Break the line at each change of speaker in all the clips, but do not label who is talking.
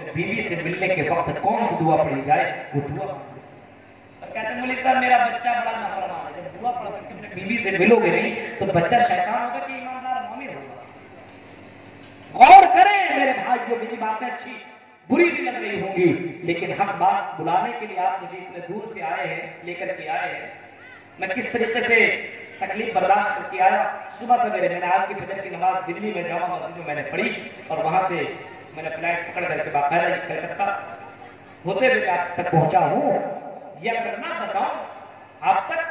اپنے بیوی سے ملنے کے وقت کون سی دعا پڑھی جائے؟ وہ دعا کہتے ہیں مولوی صاحب میرا بچہ بڑا نافرمان ہے، جب دعا پڑھ کر اپنے بیوی سے ملو گے نہیں تو بچہ شیطان ہوگا کہ ایماندار مومن ہوگا؟ غور کریں میرے بھائیوں، میری باتیں اچھی بری بھی لگ رہی ہوں گی لیکن حق بات بلانے کے لیے آپ مجھے اتنے دور سے آئے ہیں، لے کر کے آئے ہیں. میں کس طریقے سے تکلیف برداشت کر کے آیا. صبح سویرے میں نے آج کی فجر کی نماز دلی میں جامع مسجد میں میں نے پڑھی اور وہاں سے میں نے فلائٹ پکڑ کر کے باقاعدہ کلکتہ ہوتے ہوئے آپ تک پہنچا ہوں. یہ اگر نہ بتاؤں آپ تک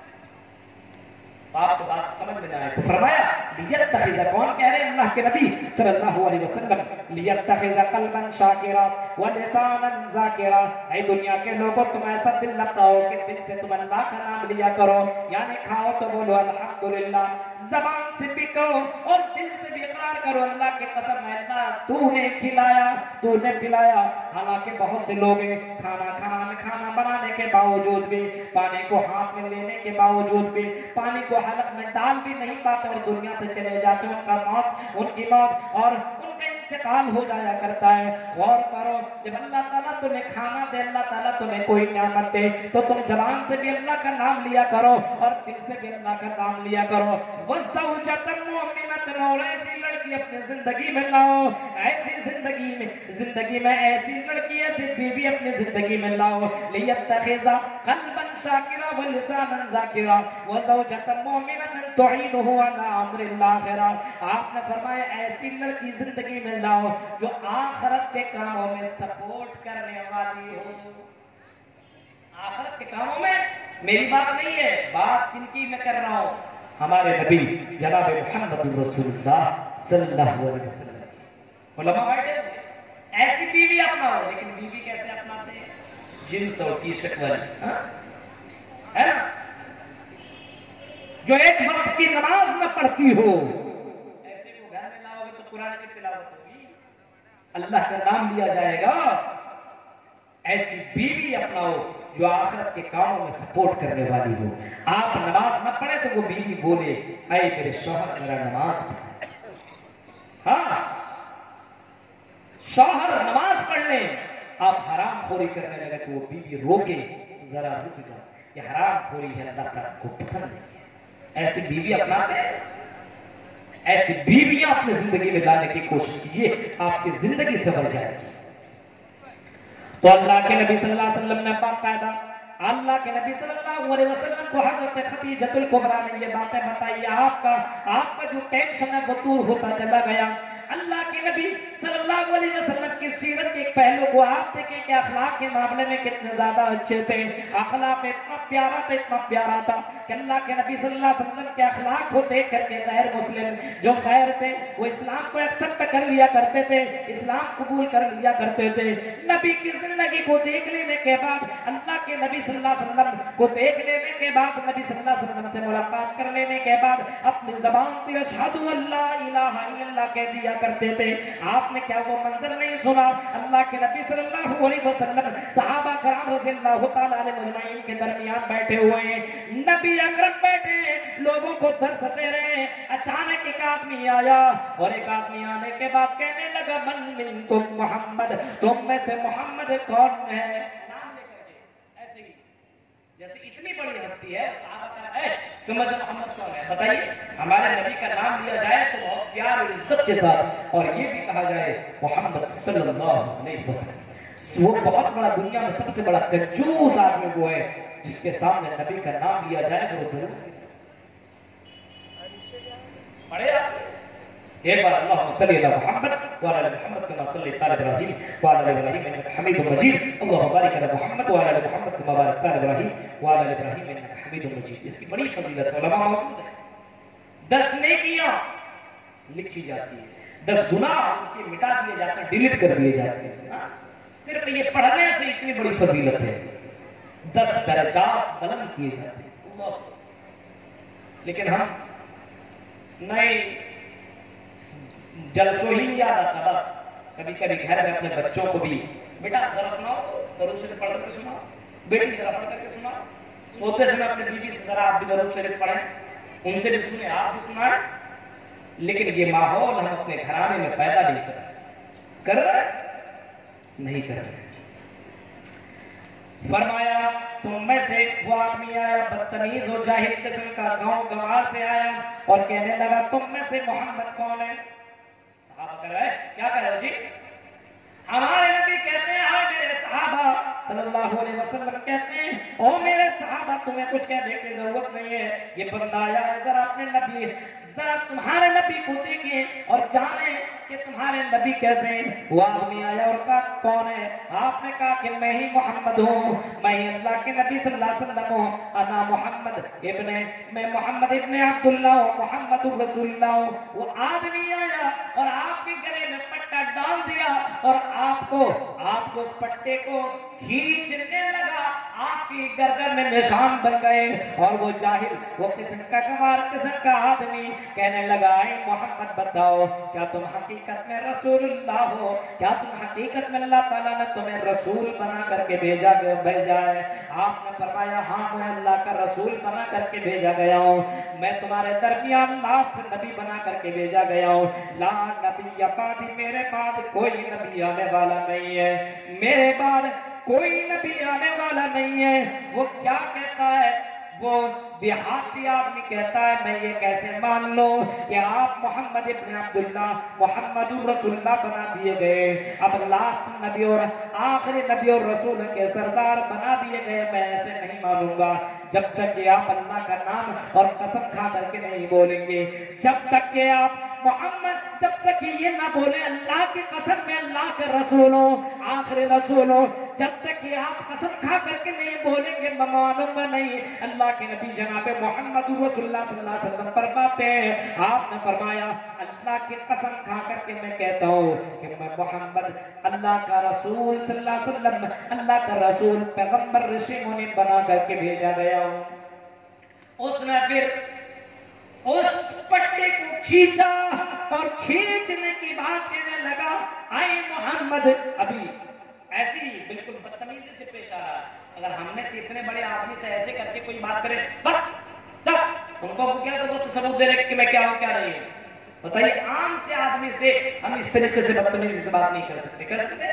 آپ کو بات سمجھ میں آئے تو فرمایا لیتخذ، کون کہہ رہے ہیں؟ اللہ کے نبی صلی اللہ علیہ وسلم. لیتخذ قلبا شاکرا ولسانا ذاکرا، اے دنیا کے لوگوں تم ایسا دل لگاؤ کہ دل سے تم اللہ کا نام لیا کرو، یعنی کھاؤ تو بولو الحمدللہ، زبان سے بھی کہو اور دل سے بھی اقرار کرو اللہ کی قسم ہے اللہ تو نے کھلایا تو نے پلایا. حالانکہ بہت سے لوگ کھانا بنانے کے باوجود بھی، پانی کو ہاتھ میں لینے کے باوجود بھی پانی کو حلق میں ڈال بھی نہیں پاتے اور دنیا سے چلے جاتے ہیں. ان کی موت اور ان کا انتقال ہو جایا کرتا ہے. غور کرو، جب اللہ تعالیٰ تمہیں کھانا دے، اللہ تعالیٰ تمہیں کوئی نعمت دے تو تم زبان سے بھی اللہ کا نام لیا کرو اور دل سے بھی اللہ کا نام لیا کرو. وَزَوْجَةً مُؤْمِنَةً، اور ایسی لڑکی اپنے زندگی میں لاؤ، ایسی زندگی میں ایسی لڑکی ایسی بیوی اپنی زندگی میں لاؤ. لِيَتَّخِذَ قَلْبًا شَاكِرًا وَلِسَانًا ذَاكِرًا وَزَوْجَةً مُؤْمِنَةً تُعِينُهُ عَلَى أَمْرِ الْآخِرَةِ. آپ نے فرمایا ایسی لڑکی زندگی میں لاؤ جو آخرت کے کاموں میں سپورٹ کرنے والی ہو. آخرت کے کاموں میں میری بات نہیں ہے، بات جن کی میں کر رہا ہوں ہمارے نبی جناب محمد رسول اللہ صلی اللہ علیہ وسلم. علماء بیٹھے ایسی بیوی اپناؤ، لیکن بیوی کیسے اپناتے ہیں؟ جنس اور کی شکل ہے نا، جو ایک وقت کی نماز نہ پڑھتی ہو، ایسے کو گھر میں لاؤ گے تو قرآن کی تلاوت ہوگی، اللہ کا نام لیا جائے گا. ایسی بیوی اپناؤ جو آخرت کے کاموں میں سپورٹ کرنے والی ہو. آپ نماز نہ پڑھے تو وہ بیوی بولے اے میرے شوہر میرا نماز پڑھ. ہاں، شوہر نماز پڑھ لیں، آپ حرام خوری کرنے لگے تو وہ بیوی روکے ذرا رک جا، یہ حرام خوری ہے، اللہ تعالیٰ کو پسند نہیں ہے. ایسی بیوی اپناتے ہیں، ایسی بیویاں اپنی زندگی میں لانے کی کوشش کیجیے، آپ کی زندگی سنور جائے گی. تو اللہ کے نبی صلی اللہ علیہ وسلم نے باقاعدہ اللہ کے نبی صلی اللہ علیہ وسلم کو حضرت خدیجہ الکبریٰ نے یہ باتیں بتائی. آپ کا جو ٹینشن ہے وہ دور ہوتا چلا گیا. اللہ کے نبی صلی اللہ علیہ وسلم کی سیرت کے ایک پہلو کو آپ دیکھیں کہ اخلاق کے معاملے میں کتنے زیادہ اچھے تھے. اخلاق اتنا پیارا تھا کہ اللہ کے نبی صلی اللہ علیہ وسلم کے اخلاق کو دیکھ کر کے غیر مسلم جو غیر تھے وہ اسلام کو ایکسپٹ کر لیا کرتے تھے، اسلام قبول کر لیا کرتے تھے. نبی کی زندگی کو دیکھ لینے کے بعد، اللہ کے نبی صلی اللہ علیہ وسلم کو دیکھ لینے کے بعد، نبی صلی اللہ علیہ وسلم سے ملاقات کر لینے کے بعد اپنی زبان پہ اشہد ان لا الہ الا اللہ کہہ دیا کرتے تھے. آپ نے کیا وہ منظر نہیں سنا؟ اللہ کے نبی صلی اللہ علیہ وسلم صحابہ کرام رضی اللہ تعالیٰ عنہ مجمعین کے درمیان بیٹھے ہوئے ہیں، نبی اکرم بیٹھے لوگوں کو درس دے رہے ہیں. اچانک ایک آدمی آیا اور ایک آدمی آنے کے بعد کہنے لگا من منکم محمد، تم میں سے محمد کون ہے؟ نام لے کر کے ایسے ہی جیسے اتنی بڑی ہستی ہے صحابہ کہا ہے تم میں سے محمد کون ہے؟ بتائیے. ہمارے نبی کا نام لیا جائے تو بہت پیار اور عزت کے ساتھ، اور یہ بھی کہا جائے محمد صلی اللہ علیہ وسلم. وہ بہت بڑا دنیا میں سب سے بڑا کنجوس آدمی وہ ہے جس کے سامنے نبی کا نام لیا جائے تو وہ ضرور پڑھے. ایک بار اللہم صلی علی محمد وعلی آل محمد کما صلیت علی ابراہیم وعلی آل ابراہیم انک حمید مجید. اللہم بارک علی محمد وعلی آل محمد کما بارکت علی ابراہیم وعلی آل ابراہیم انک حمید مجید. اس کی بڑی فضیلت علماء موجود ہے. 10 نیکیاں لکھی جاتی ہیں، 10 گناہ ان کے مٹا دیے جاتے ہیں، ڈیلیٹ کر دیے جاتے ہیں. صرف یہ پڑھنے سے اتنی بڑی فضیلت ہے. 10 درجات بلند کیے جاتے ہیں. اللہ. لیکن ہم نئے جلسوں ہی یاد آتا، بس کبھی کبھی گھر میں اپنے بچوں کو بھی بیٹا ذرا سناؤ، درود شریف پڑھ کر کے سناؤ، بیٹی ذرا پڑھ کر کے سناؤ. سوتے سمے اپنے بیوی سے ذرا آپ بھی درود شریف پڑھیں، ان سے بھی سنیں، آپ بھی سنائیں. لیکن یہ ماحول ہم اپنے گھرانے میں پیدا نہیں کر رہے. نہیں کر رہے. فرمایا تم میں سے وہ آدمی آیا بدتمیز اور جاہل قسم کا گاؤں گوار سے آیا اور کہنے لگا تم میں سے محمد کون ہے؟ صحابہ کہہ رہے کیا کہہ رہے جی؟ ہمارے نبی کہتے ہیں آئے میرے صحابہ صلی اللہ علیہ وسلم کہتے ہیں او میرے صحابہ تمہیں کچھ کہنے کی ضرورت نہیں ہے. یہ بندہ آیا ہے ذرا اپنے نبی ذرا تمہارے نبی کو دیکھیں اور جانیں کہ تمہارے نبی کیسے ہیں. وہ آدمی آیا اور کہا کون ہے؟ آپ نے کہا کہ میں ہی محمد ہوں, میں ہی اللہ کے نبی صلی اللہ علیہ وسلم ہوں. انا محمد میں محمد ابن عبداللہ ہوں, محمد رسول اللہ ہوں. وہ آدمی آیا اور آپ کے گلے میں پٹا ڈال دیا اور آپ کو اس پٹے کو کھینچنے لگا. آپ کی گردن میں نشان بن گئے اور وہ جاہل وہ قسم کا گوار قسم کا آدمی کہنے لگا اے محمد بتاؤ کیا تم حقیقت میں رسول اللہ ہو؟ کیا تم حقیقت میں اللہ تعالیٰ نے تمہیں رسول بنا کر کے بھیجا ہے؟ آپ نے فرمایا ہاں میں اللہ کا رسول بنا کر کے بھیجا گیا ہوں, میں تمہارے درمیان لاسٹ نبی بنا کر کے بھیجا گیا ہوں. لا نبی بعدی, میرے بعد کوئی نبی آنے والا نہیں ہے, میرے بعد کوئی نبی آنے والا نہیں ہے. وہ کیا کہتا ہے؟ وہ دیہاتی آدمی کہتا ہے میں یہ کیسے مان لوں کہ آپ محمد ابن عبداللہ محمد رسول اللہ بنا دیے گئے, اب لاسٹ نبی اور آخری نبی اور رسول کے سردار بنا دیے گئے, میں ایسے نہیں مانوں گا جب تک کہ آپ اللہ کا نام اور قسم کھا کر کے نہیں بولیں گے, جب تک کہ آپ محمد جب تک کہ یہ نہ بولے اللہ کی قسم میں اللہ کے رسول ہوں آخری رسول ہوں, جب تک کہ آپ قسم کھا کر کے نہیں بولیں گے میں مانوں گا نہیں. اللہ کے نبی جناب محمد رسول اللہ صلی اللہ علیہ وسلم فرماتے ہیں, آپ نے فرمایا اللہ کی قسم کھا کر کے میں کہتا ہوں کہ میں محمد اللہ کا رسول صلی اللہ علیہ وسلم, اللہ کا رسول پیغمبر رشی منی بنا کر کے بھیجا گیا ہوں. اس نے پھر اس پٹے کو کھینچا اور کھینچنے کی بات کہنے لگا اے محمد. ابھی ایسی بالکل بدتمیزی سے پیش آ رہا ہے. اگر ہم نے سے اتنے بڑے آدمی سے ایسے کر کے کوئی بات کرے ان کو کیا ضرورت ثبوت دے رہے کہ میں کیا ہوں کیا نہیں ہے؟ بتائیے عام سے آدمی سے ہم اس طریقے سے بدتمیزی سے بات نہیں کر سکتے, کر سکتے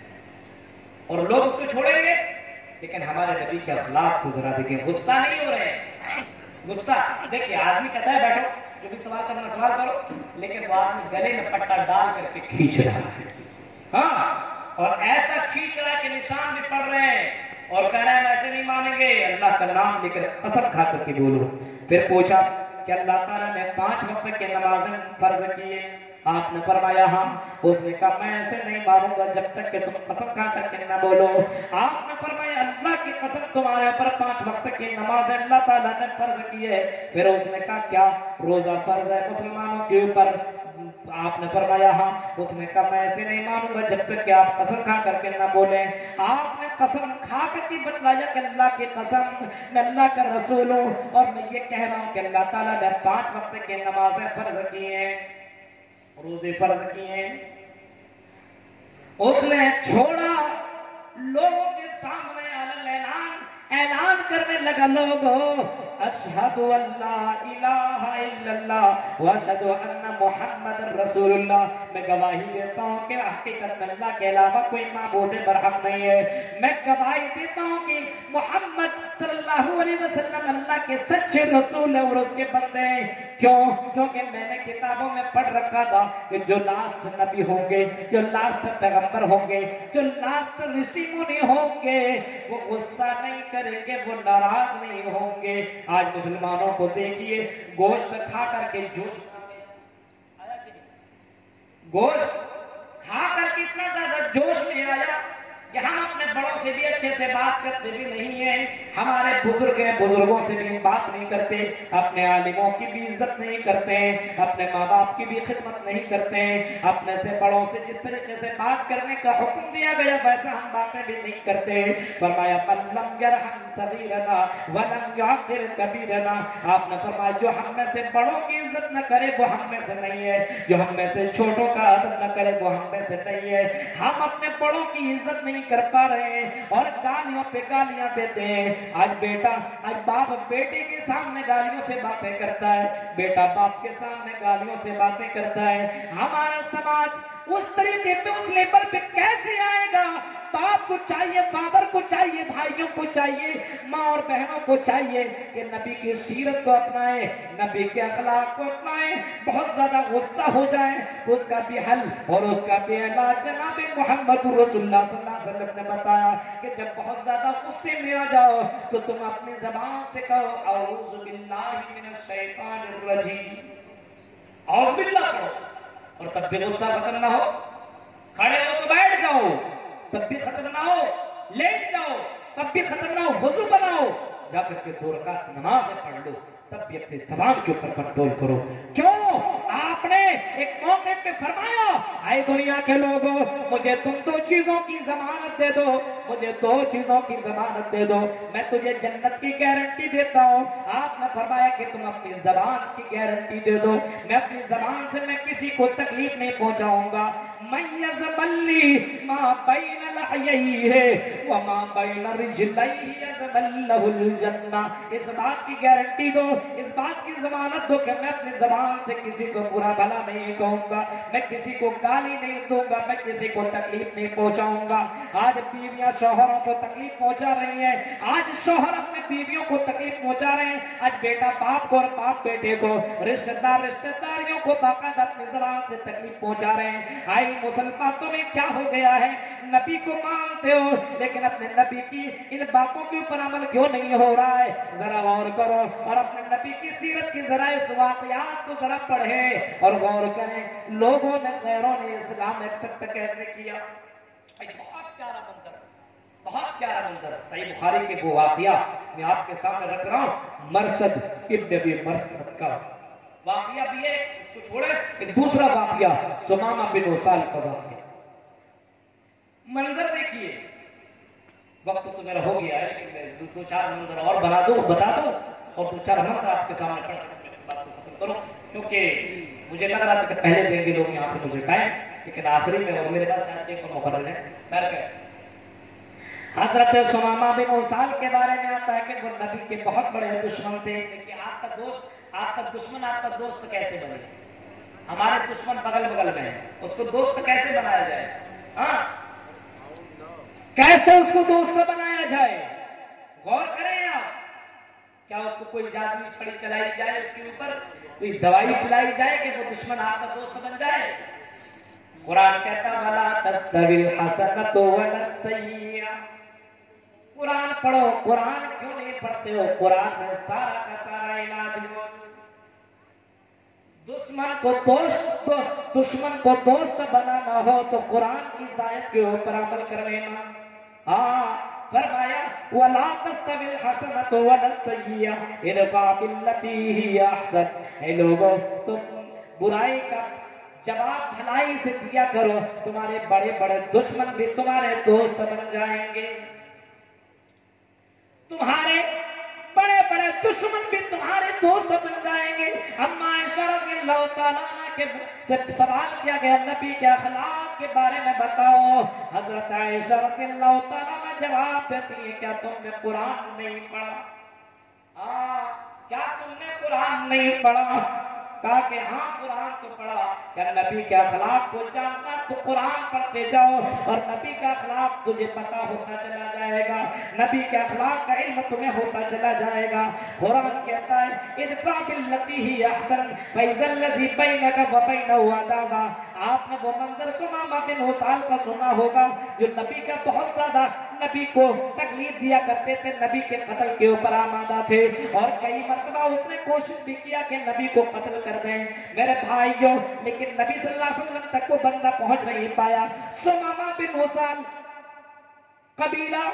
اور لوگ اس کو چھوڑیں گے. لیکن ہمارے نبی کے اخلاق کو ذرا دیکھیں, غصہ نہیں ہو رہے ہیں. غصہ دیکھیے آدمی کہتا ہے بیٹھو جو بھی سوال کرنا سوال کرو, لیکن وہ آدمی گلے میں پٹا ڈال کر کے کھینچ رہا ہے. ہاں اور ایسا کھینچ رہا ہے کہ نشان بھی پڑ رہے ہیں اور کہہ رہے ہیں ایسے نہیں مانیں گے, اللہ کا نام لے کر قسم کھا کر کے بولو. پھر پوچھا کہ اللہ تعالیٰ نے 5 وقت کے نمازیں فرض کیے؟ آپ نے فرمایا ہاں. اس نے کہا میں ایسے نہیں مانوں گا جب تک کہ تم قسم کھا کر کے نہ بولو. آپ نے فرمایا اللہ کی قسم تمہارے پر 5 وقت کی نماز اللہ تعالیٰ نے فرض کی ہے. پھر اس نے کہا کیا روزہ فرض ہے مسلمانوں کے اوپر؟ آپ نے فرمایا ہاں. اس نے کہا میں ایسے نہیں مانوں گا جب تک کہ آپ قسم کھا کر کے نہ بولیں. آپ نے قسم کھا کر کے بتلایا کہ اللہ کی قسم میں اللہ کا رسول ہوں اور میں یہ کہہ رہا ہوں کہ اللہ تعالیٰ نے 5 وقت کی نمازیں فرض کی ہیں, روزے فرض کیے ہیں. اس نے چھوڑا, لوگوں کے سامنے اعلان کرنے لگا لوگوں اشہد ان لا الہ الا اللہ واشہد ان محمد رسول اللہ, میں گواہی دیتا ہوں کہ حقیقت میں اللہ کے علاوہ کوئی معبود برحق نہیں ہے. میں گواہی دیتا ہوں کہ محمد صلی اللہ علیہ وسلم اللہ کے سچے رسول ہیں اور اس کے بندے ہیں. کیوں؟ کیونکہ میں نے کتابوں میں پڑھ رکھا تھا کہ جو لاسٹ نبی ہوں گے, جو لاسٹ پیغمبر ہوں گے, جو لاسٹ رشی منی ہوں گے, وہ غصہ نہیں کریں گے, وہ ناراض نہیں ہوں گے. آج مسلمانوں کو دیکھیے گوشت کھا کر کے گوشت کھا کر کے اتنا زیادہ جوش میں آیا کہ ہم اپنے بڑوں سے بھی اچھے سے بات کرتے بھی نہیں ہیں, ہمارے بزرگ ہیں بزرگوں سے بھی بات نہیں کرتے, اپنے عالموں کی بھی عزت نہیں کرتے, اپنے ماں باپ کی بھی خدمت نہیں کرتے, اپنے سے بڑوں سے جس طریقے سے بات کرنے کا حکم دیا گیا ویسا ہم باتیں بھی نہیں کرتے. فرمایا من لم یرحم صغیرنا ولم یعقر کبیرنا. آپ نے فرمایا جو ہم میں سے بڑوں کی عزت نہ کرے وہ ہم میں سے نہیں ہے, جو ہم میں سے چھوٹوں کا ادب نہ کرے وہ ہم میں سے نہیں ہے. ہم اپنے بڑوں کی عزت نہیں کر پا رہے ہیں اور گالیوں پہ گالیاں دیتے ہیں. آج باپ بیٹے کے سامنے گالیوں سے باتیں کرتا ہے, بیٹا باپ کے سامنے گالیوں سے باتیں کرتا ہے. ہمارا سماج اس طریقے پہ اس لیول پہ کیسے آئے گا باپ کو چاہیے، فادر کو چاہیے، بھائیوں کو چاہیے، ماں اور بہنوں کو چاہیے کہ نبی کی سیرت کو اپنائیں، نبی کے اخلاق کو اپنائیں۔ بہت زیادہ غصہ ہو جائے تو اس کا بھی حل اور اس کا بھی علاج جناب محمد رسول اللہ صلی اللہ علیہ وسلم نے بتایا کہ جب بہت زیادہ غصے میں آ جاؤ تو تم اپنی زبان سے کہو اعوذ باللہ من الشیطان الرجیم، اعوذ باللہ کرو، اور تب بھی غصہ ختم نہ ہو۔ کھڑے ہو تو بیٹھ جاؤ تب بھی ختم نہ ہو، لیٹ جاؤ تب بھی ختم نہ ہو، وضو بناؤ، جا کر کے 2 رکعت نماز پڑھ لو، تب بھی اپنی زبان کے اوپر کنٹرول کرو۔ کیوں؟ آپ نے ایک موقع پہ فرمایا اے دنیا کے لوگوں، مجھے تم 2 چیزوں کی ضمانت دے دو، مجھے 2 چیزوں کی ضمانت دے دو، میں تجھے جنت کی گارنٹی دیتا ہوں۔ آپ نے فرمایا کہ تم اپنی زبان کی گارنٹی دے دو، میں اپنی زبان سے میں کسی کو تکلیف نہیں پہنچاؤں گا۔ من یزبلی ما بین لحییہ وما بین رجلیہ یزبل لہ الجنہ، اس بات کی گارنٹی دو، اس بات کی ضمانت دو کہ میں اپنی زبان سے کسی کو برا بھلا نہیں کہوں گا، میں کسی کو گالی نہیں دوں گا، میں کسی کو تکلیف نہیں پہنچاؤں گا۔ آج بیویاں شوہروں کو تکلیف پہنچا رہی ہیں، آج شوہر اپنے بیویوں کو تکلیف پہنچا رہے ہیں، آج بیٹا باپ کو اور باپ بیٹے کو، رشتہ دار رشتہ داریوں کو باقاعدہ اپنی زبان سے تکلیف پہنچا رہے ہیں۔ آئی مسلمانوں میں کیا ہو گیا ہے؟ نبی کو مانتے ہو لیکن اپنے نبی کی ان باتوں کے اوپر عمل کیوں نہیں ہو رہا ہے؟ ذرا غور کرو اور اپنے نبی کی سیرت کی ذرا اس واقعات کو ذرا پڑھیں اور غور کریں، لوگوں نے غیروں نے اسلام ایکسپٹ کیسے کیا۔ بہت پیارا منظر، بہت پیارا منظر صحیح بخاری کے وہ واقعہ میں آپ کے سامنے رکھ رہا ہوں۔ مرثد ابن ابی مرثد کا واقعہ بھی ہے، اس کو چھوڑے ایک دوسرا واقعہ سمامہ بن وصال کا واقعہ۔ منظر دیکھیے، وقت تو میرا ہو گیا ہے لیکن 2-4 منظر اور بنا دو، بتا دو، اور 2-4 منظر آپ کے سامنے پڑھ بات کو ختم کرو، کیونکہ مجھے لگ رہا تھا کہ پہلے دیں گے لوگ یہاں پہ مجھے ٹائم، لیکن آخری میں اور میرے پاس شاید ایک مقرر ہے۔ حضرت سمامہ بن وصال کے بارے میں آتا ہے کہ وہ نبی کے بہت بڑے دشمن تھے۔ لیکن آپ کا دوست، آپ کا دشمن آپ کا دوست کیسے بنے؟ ہمارے دشمن بغل بغل میں ہے، اس کو دوست کیسے بنایا جائے؟ ہاں، کیسے اس کو دوست بنایا جائے؟ غور کریں آپ، کیا اس کو کوئی جادوئی چھڑی چلائی جائے، اس کے اوپر کوئی دوائی پلائی جائے کہ وہ دشمن آپ کا دوست بن جائے؟ قرآن کہتا وَلَا تَسْتَوِي الْحَسَنَةُ وَلَا السَّيِّئَةُ۔ قرآن پڑھو، قرآن کیوں نہیں پڑھتے ہو؟ قرآن میں سارا کا سارا علاج ہو۔ دشمن کو دوست بنانا ہو تو قرآن کی آیت کے اوپر عمل کر لینا۔ ہاں، فرمایا وَلَا تَسْتَوِي الْحَسَنَةُ وَلَا السَّيِّئَةُ اِدْفَعْ بِالَّتِي هِيَ أَحْسَنُ۔ اے لوگوں، تم برائی کا جواب بھلائی سے دیا کرو، تمہارے بڑے بڑے دشمن بھی تمہارے دوست بن جائیں گے، تمہارے بڑے بڑے دشمن بھی تمہارے دوست بن جائیں گے۔ اما عائشہ رضی اللہ تعالیٰ کے سے سوال کیا گیا نبی کے اخلاق کے بارے میں بتاؤ، حضرت عائشہ رضی اللہ تعالیٰ میں جواب دیتی ہے کیا تم نے قرآن نہیں پڑھا؟ کیا تم نے قرآن نہیں پڑھا؟ کہا کہ ہاں قرآن تو پڑھا۔ کیا نبی کے اخلاق کو جاننا تو قرآن پڑھتے جاؤ اور نبی کا اخلاق تجھے پتا ہوتا چلا جائے گا، نبی کے اخلاق کا علم تمہیں ہوتا چلا جائے گا۔ قرآن کہتا ہے ادفع باللتی ہی احسن فاذا الذی بینک وبینہ عداوہ۔ آپ نے وہ منظر سمامہ بن وصال کا سنا ہوگا جو نبی کا بہت زیادہ نبی کو تکلیف دیا کرتے تھے، نبی کے قتل کے اوپر آمادہ تھے، اور کئی مرتبہ اس نے کوشش بھی کیا کہ نبی کو قتل کر دیں میرے بھائیوں، لیکن نبی صلی اللہ علیہ وسلم تک وہ بندہ پہنچ نہیں پایا۔ سمامہ بن وصال قبیلہ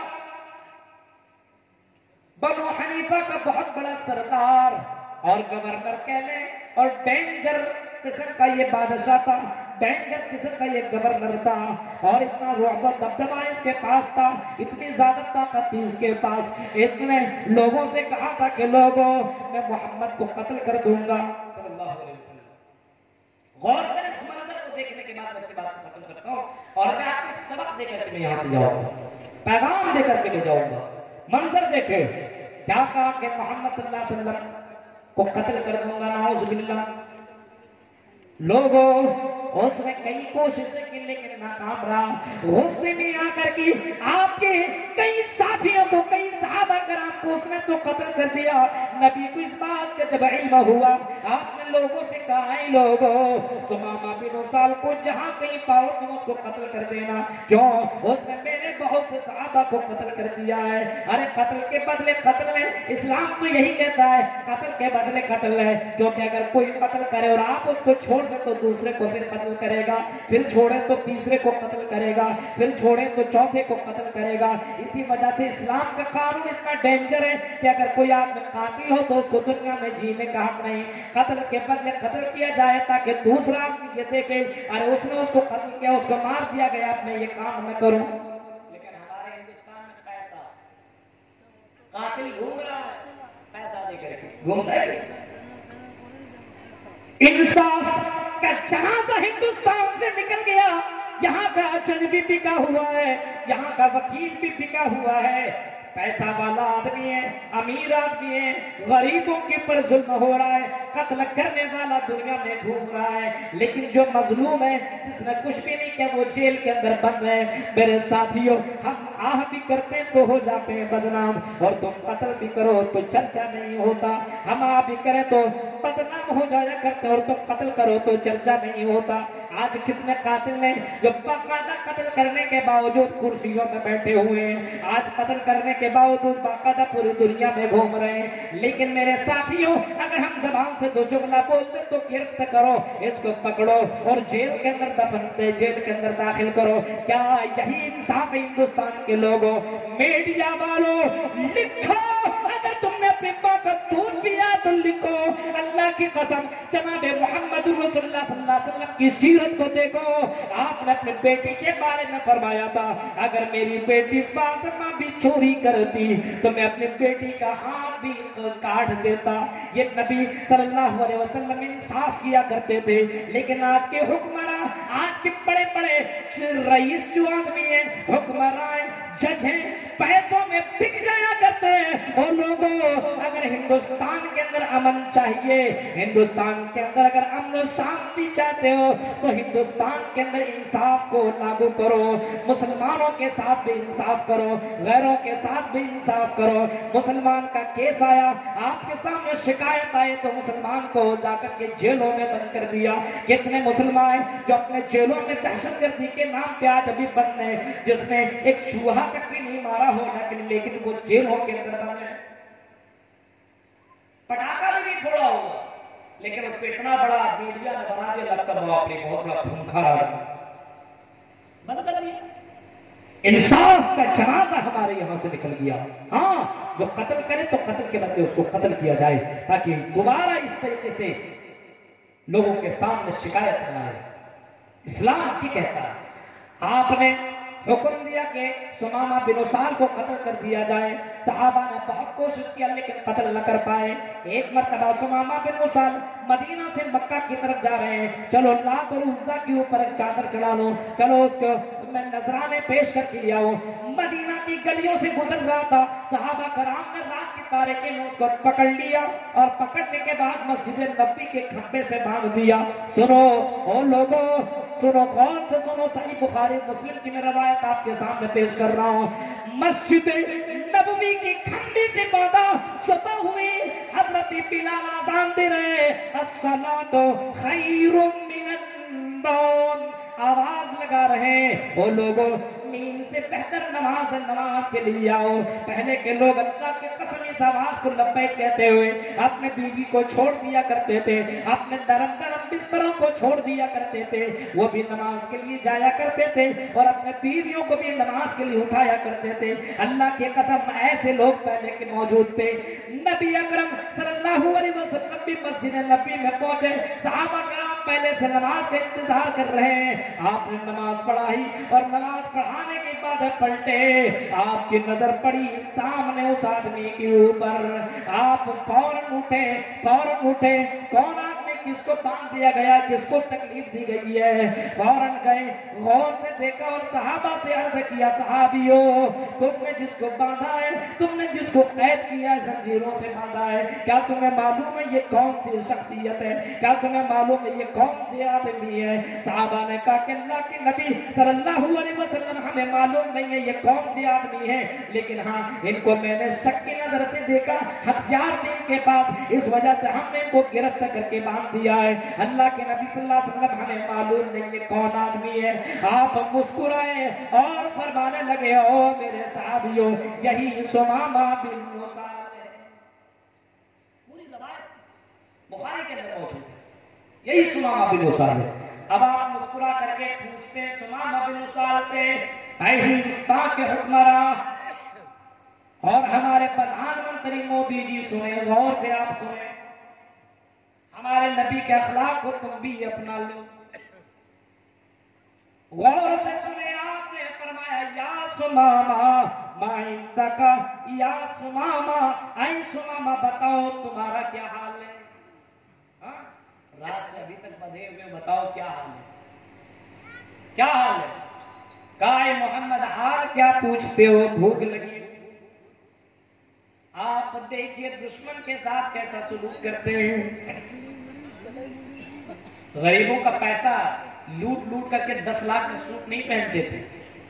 بنو حنیفہ کا بہت بڑا سردار اور گورنر کہہ لیں اور ڈینجر قسم کا یہ بادشاہ تھا، ڈینجر قسم کا یہ گورنر تھا، اور اتنا رعب و دبدبہ اس کے پاس تھا، اتنی زیادہ طاقت تھی اس کے پاس، اتنے لوگوں سے کہا تھا کہ لوگوں میں محمد کو قتل کر دوں گا صلی اللہ علیہ وسلم۔ غور کریں اس منظر کو دیکھنے کے بعد اپنی بات کو ختم کرتا ہوں اور میں آپ کو ایک سبق دے کر کے میں یہاں سے جاؤں گا، پیغام دے کر کے میں جاؤں گا۔ منظر دیکھے، کیا کہا کہ محمد صلی اللہ علیہ وسلم کو قتل کر دوں گا، نعوذ باللہ۔ لوگوں اس نے کئی کوششیں کی لیکن ناکام رہا. غصے میں آ کر کے آپ کے کئی ساتھیوں کو, کئی صحابہ کرام کو اس نے تو قتل کر دیا. نبی کو اس بات کا جب علم ہوا آپ نے لوگوں سے کہا اے لوگوں ثمامہ بن اسال کو جہاں کہیں پاؤ تم اس کو قتل کر دینا. کیوں؟ اس نے میرے بہت سے صحابہ کو قتل کر دیا ہے. ارے قتل کے بدلے قتل ہے, اسلام تو یہی کہتا ہے قتل کے بدلے قتل ہے. کیونکہ اگر کوئی قتل کرے اور آپ اس کو چھوڑ دیں تو دوسرے کو پھر قتل کرے گا, پھر چھوڑے تو تیسرے کو قتل کرے گا, پھر چھوڑے تو چوتھے کو قتل کرے گا. اسی وجہ سے اسلام کا قانون اتنا ڈینجر ہے کہ اگر کوئی آدمی قاتل ہو تو اس کو دنیا میں جینے کا حق نہیں. قتل کے بدلے قتل کیا جائے تاکہ دوسرا آدمی یہ دیکھے ارے اس نے اس کو قتل کیا, اس کو مار دیا گیا, اب میں یہ کام نہ کروں. لیکن ہمارے ہندوستان میں پیسہ, قاتل گھوم رہا ہے پیسہ دے کر کے گھوم رہا ہے. انصاف کا جنازہ ہندوستان سے نکل گیا. یہاں کا جج بھی بکا ہوا ہے, یہاں کا وکیل بھی بکا ہوا ہے. پیسہ والا آدمی ہے, امیر آدمی ہے, غریبوں کے پر ظلم ہو رہا ہے, قتل کرنے والا دنیا میں گھوم رہا ہے. لیکن جو مظلوم ہے جس نے کچھ بھی نہیں کیا وہ جیل کے اندر بند ہے. میرے ساتھیوں ہم آہ بھی کرتے ہیں تو ہو جاتے ہیں بدنام, اور تم قتل بھی کرو تو چرچا نہیں ہوتا. ہم آہ بھی کریں تو بدنام ہو جایا کرتے اور تم قتل کرو تو چرچا نہیں ہوتا. آج کتنے قاتل ہیں جو باقاعدہ قتل کرنے کے باوجود کرسیوں میں بیٹھے ہوئے ہیں, آج قتل کرنے کے باوجود باقاعدہ پوری دنیا میں گھوم رہے ہیں. لیکن میرے ساتھیوں اگر ہم زبان سے دو جملہ بولتے تو گرفت کرو, اس کو پکڑو اور جیل کے اندر دفن دے, جیل کے اندر داخل کرو. کیا یہی انصاف ہے ہندوستان کے لوگوں؟ میڈیا والوں لکھو, اگر تم نے اپنی ماں کا دودھ پیا تو لکھو. اللہ کی قسم جناب محمد رسول اللہ صلی اللہ علیہ وسلم کی سیرت کو دیکھو. آپ نے اپنے بیٹی کے بارے میں فرمایا تھا اگر میری بیٹی فاطمہ بھی چوری کرتی تو میں اپنی بیٹی کا ہاتھ بھی کاٹ دیتا. یہ نبی صلی اللہ علیہ وسلم انصاف کیا کرتے تھے. لیکن آج کے حکمراں, آج کے بڑے بڑے رئیس جو آدمی ہیں, حکمراں, جج ہیں, پیسوں میں بک جایا کرتے ہیں. اور لوگوں اگر ہندوستان کے اندر امن چاہیے, ہندوستان کے اندر اگر امن و شانتی چاہتے ہو تو ہندوستان کے اندر انصاف کو لاگو کرو. مسلمانوں کے ساتھ بھی انصاف کرو, غیروں کے ساتھ بھی انصاف کرو. مسلمان کا کیس آیا, آپ کے سامنے شکایت آئے تو مسلمان کو جا کر کے جیلوں میں بند کر دیا. کتنے مسلمان جو اپنے جیلوں میں دہشت گردی کے نام پہ آج ابھی بند ہیں, جس نے ایک چوہا تک بھی نہیں مارا ہو لیکن وہ جیلوں کے اندر بند ہے. پٹاخہ بھی نہیں پھوڑا ہوگا لیکن اس کو اتنا بڑا میڈیا نے بنا دیا لگتا ہے باپ رے بہت بڑا خونخوار آدمی بند کر دیا. انصاف کا جنازہ ہمارے یہاں سے نکل گیا. ہاں جو قتل کرے تو قتل کے بدلے اس کو قتل کیا جائے تاکہ دوبارہ اس طریقے سے لوگوں کے سامنے شکایت نہ آئے. اسلام کی کہتا ہے. آپ نے حکم دیا کہ ثمامہ بن اسال کو قتل کر دیا جائے. صحابہ نے بہت کوشش کیا لیکن قتل نہ کر پائے. ایک مرتبہ ثمامہ بن اسال مدینہ سے مکہ کی طرف جا رہے ہیں. چلو لات اور عزا کے اوپر ایک چادر چڑھا لو, چلو اس کو میں نذرانے پیش کر کے لیا ہوں. مدینہ کی گلیوں سے گزر رہا تھا. صحابہ کرام نے رات کے تاریکی میں اس کو پکڑ لیا اور پکڑنے کے بعد مسجد نبوی کے کھمبے سے باندھ دیا. سنو او لوگوں, سنو غور سے سنو, صحیح بخاری مسلم کی میں روایت آپ کے سامنے پیش کر رہا ہوں. مسجد نبوی کی کھمبے سے باندھا, صبح ہوئی, حضرت بلال اذان دے رہے, الصلاۃ خیر من النوم, آواز لگا رہے وہ لوگوں نیند سے بہتر نماز ہے, نماز کے لیے آؤ. پہلے کے لوگ اللہ کے قسم اس آواز کو لبیک کہتے ہوئے اپنے بیوی کو چھوڑ دیا کرتے تھے, اپنے نرم نرم بستروں کو چھوڑ دیا کرتے تھے, وہ بھی نماز کے لیے جایا کرتے تھے اور اپنے بیویوں کو بھی نماز کے لیے اٹھایا کرتے تھے. اللہ کی قسم ایسے لوگ پہلے کے موجود تھے. نبی اکرم صلی اللہ علیہ وسلم بھی مسجد نبی میں پہنچے. صحابہ کرام پہلے سے نماز کا انتظار کر رہے ہیں. آپ نے نماز پڑھائی اور نماز پڑھانے کے بعد پلٹے, آپ کی نظر پڑی سامنے اس آدمی کے اوپر. آپ فوراً اٹھے. کون آدمی کس کو باندھ دیا گیا, کس کو تکلیف دی گئی ہے. فوراً گئے, غور سے دیکھا اور صحابہ سے عرض کیا, صحابیوں تم نے جس کو باندھا ہے, تم نے جس کو قید کیا ہے, زنجیروں سے باندھا ہے, کیا تمہیں معلوم ہے یہ کون سی شخصیت ہے؟ کیا تمہیں معلوم ہے یہ کون سی آدمی ہے؟ صحابہ نے کہا کہ اللہ کے نبی صلی اللہ علیہ وسلم ہمیں معلوم نہیں ہے یہ کون سی آدمی ہے, لیکن ہاں ان کو میں نے شک کی نظر سے دیکھا, ہتھیار تھے ان کے پاس, اس وجہ سے ہم نے ان کو گرفتار کر کے باندھ دیا ہے. اللہ کے نبی صلی اللہ علیہ وسلم ہمیں معلوم نہیں یہ کون آدمی ہے. آپ مسکرائے اور فرمانے لگے, او میرے صحابیوں یہی ثمامہ بن اسال ہے. پوری روایت بخاری کے اندر موجود ہے, یہی ثمامہ بن اسال ہے. اب آپ مسکرا کر کے پوچھتے ہیں ثمامہ بن اسال سے, اے ہندوستان کے حکمراں اور ہمارے پردھان منتری مودی جی سنیں, غور سے آپ سنیں, ہمارے نبی کے اخلاق کو تم بھی اپنا لو. غور سے سنیں, آپ نے فرمایا یا ثمامہ ما عندک, یا ثمامہ اے ثمامہ بتاؤ تمہارا کیا حال ہے؟ رات سے ابھی تک بدھے ہوئے, بتاؤ کیا حال ہے, کیا حال ہے؟ کہا اے محمد حال کیا پوچھتے ہو, بھوک لگی. آپ دیکھیے دشمن کے ساتھ کیسا سلوک کرتے ہیں. غریبوں کا پیسہ لوٹ لوٹ کر کے 10 لاکھ کا سوٹ نہیں پہنتے تھے.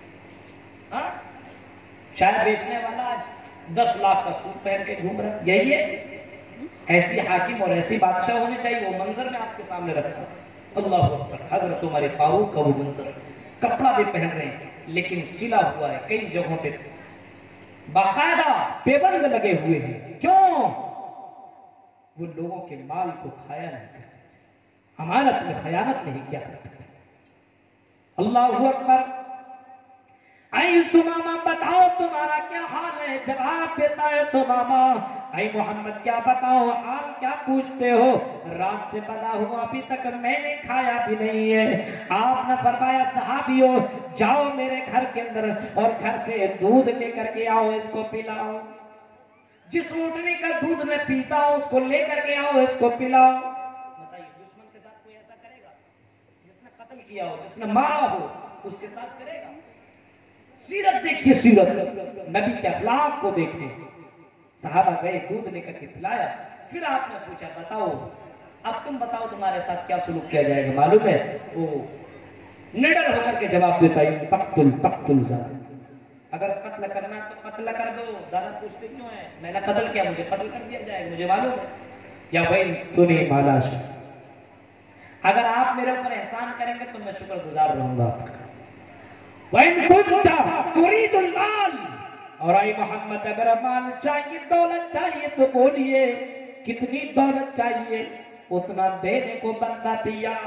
چائے بیچنے والا آج 10 لاکھ کا سوٹ پہن کے گھوم رہا, یہی ہے. ایسی حاکم اور ایسی بادشاہ ہونے چاہیے. وہ منظر میں آپ کے سامنے رکھا, اللہ اکبر, حضرت عمر فاروق کا وہ منظر, کپڑا بھی پہن رہے ہیں لیکن سلا ہوا ہے, کئی جگہوں پہ باقاعدہ پیبند لگے ہوئے ہیں. کیوں؟ وہ لوگوں کے مال کو کھایا نہیں کرتے تھے, امانت میں خیانت نہیں کیا کرتے تھے. اللہ اکبر. اے ثمامہ بتاؤ تمہارا کیا حال ہے؟ جواب دیتا ہے ثمامہ, اے محمد کیا بتاؤ حال کیا پوچھتے ہو, رات سے بدا ہوا ابھی تک میں نے کھایا بھی نہیں ہے. آپ نے فرمایا صحابیوں جاؤ میرے گھر کے اندر اور گھر سے دودھ لے کر کے آؤ, اس کو پلاؤ. جس اونٹنی کا دودھ میں پیتا ہوں اس کو لے کر کے آؤ, اس کو پلاؤ. بتائیے دشمن کے ساتھ کوئی ایسا کرے گا؟ جس نے قتل کیا ہو, جس نے مارا ہو, اس کے ساتھ کرے گا؟ سیرت دیکھیے, سیرت نبی کے اخلاق کو دیکھیں. صحابہ گئے, دودھ لے کر کے پلایا. پھر آپ نے پوچھا بتاؤ اب تم بتاؤ تمہارے ساتھ کیا سلوک کیا جائے گا؟ معلوم ہے وہ نڈر ہو کر کے جواب دیتا ہے تقتل تقتل زیادہ, اگر قتل کرنا تو قتل کر دو, زیادہ پوچھتے کیوں ہیں؟ میں نے قتل کیا, مجھے قتل کر دیا جائے گا, مجھے معلوم ہے. یا بھائی تو نہیں مالا, اگر آپ میرے اوپر احسان کریں گے تو میں شکر گزار رہوں گا. وَإِن كُنْتَ تُرِيدُ الْمَالَ, اور اے محمد اگر مال چاہیے, دولت چاہیے تو بولیے کتنی دولت چاہیے, اتنا دینے کو بندہ تیار.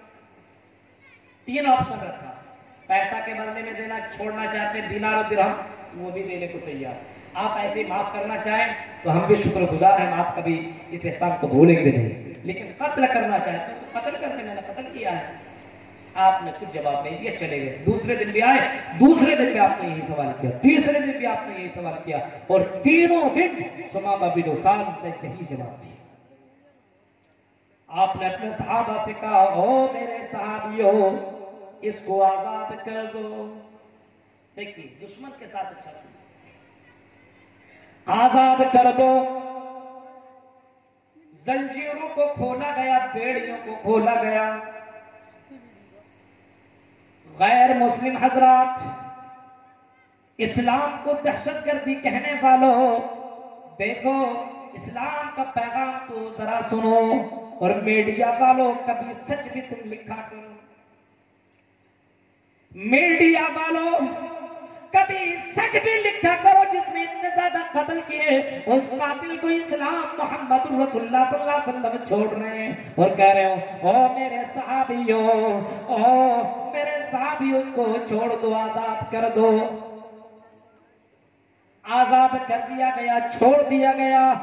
3 آپشن رکھا, پیسہ کے بدلے میں دینا چھوڑنا چاہتے, دینار و درہم, وہ بھی دینے کو تیار. آپ ایسے معاف کرنا چاہیں تو ہم بھی شکر گزار ہیں, آپ کبھی اس احسان کو بھولیں گے نہیں. لیکن قتل کرنا چاہتے تو قتل کرتے, میں نے قتل کیا ہے. آپ نے کچھ جواب نہیں دیا, چلے گئے. دوسرے دن بھی آئے, دوسرے دن بھی آپ نے یہی سوال کیا, تیسرے دن بھی آپ نے یہی سوال کیا, اور تینوں دن ثمامہ بن اسال نے یہی جواب دیا. آپ نے اپنے صحابہ سے کہا, او میرے صحابیوں اس کو آزاد کر دو. دیکھیے دشمن کے ساتھ اچھا سنو, آزاد کر دو. زنجیروں کو کھولا گیا, بیڑیوں کو کھولا گیا. غیر مسلم حضرات, اسلام کو دہشت گردی کہنے والوں, دیکھو اسلام کا پیغام تو ذرا سنو. اور میڈیا والوں کبھی سچ بھی تم لکھا کرو, میڈیا والوں کبھی سچ بھی لکھا کرو. جس نے اتنے زیادہ قتل کیے اس قاتل کو اسلام محمد رسول اللہ صلی اللہ علیہ وسلم چھوڑ رہے ہیں اور کہہ رہے ہو او میرے صحابیوں, او میرے صحابی اس کو چھوڑ دو, آزاد کر دو. آزاد کر دیا گیا, چھوڑ دیا گیا.